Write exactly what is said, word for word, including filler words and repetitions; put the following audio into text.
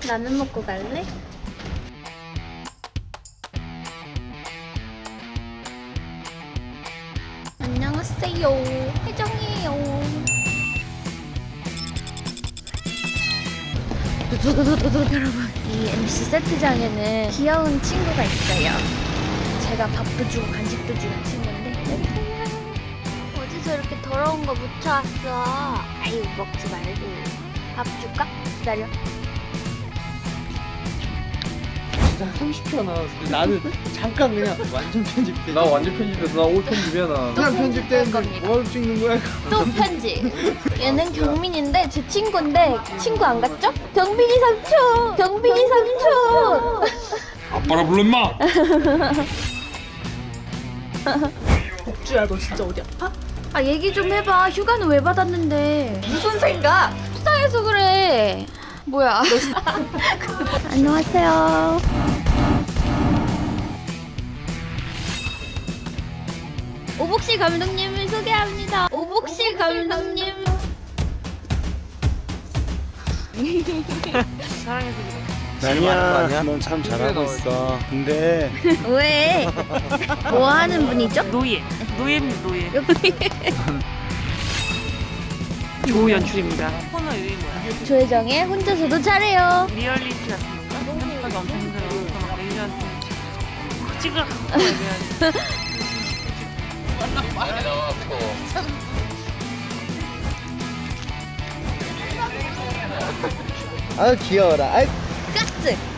라면 먹고 갈래? 안녕하세요. 혜정이에요. 여러분, 이 엠씨 세트장에는 귀여운 친구가 있어요. 제가 밥도 주고 간식도 주는 친구인데 어디서 이렇게 더러운 거 묻혀왔어. 아유, 먹지 말고. 밥 줄까? 기다려. 삼십 초 나왔어. 나는 잠깐 그냥 완전 편집돼. 나 완전 편집돼서 나 오 편집이야 나. 그냥 편집되는데 뭘 찍는 거야? 또 편집. 얘는 경민인데 제 친구인데 친구 안 같죠? 경민이 삼촌! 경민이 삼촌! 아빠라 불러 임마. 복주야, 너 진짜 어디 아파? 아, 얘기 좀 해봐. 휴가는 왜 받았는데? 무슨 생각? 식당에서 그래. 뭐야? 안녕하세요. 오복실 감독님을 소개합니다. 오복실 감독님. 사랑해서 그래. 아니야, 넌 참 잘하고 있어. 근데 왜? 뭐 하는 분이죠? 노예. 노예입니다, 노예. 조연출입니다. 코너 이름이 뭐야? 조혜정의 혼자서도 잘해요. 리얼리티 같은 건가? 편집하기 엄청 힘들어. 막 매니저한테 찍으라. 아 귀여워라. 아이 까트.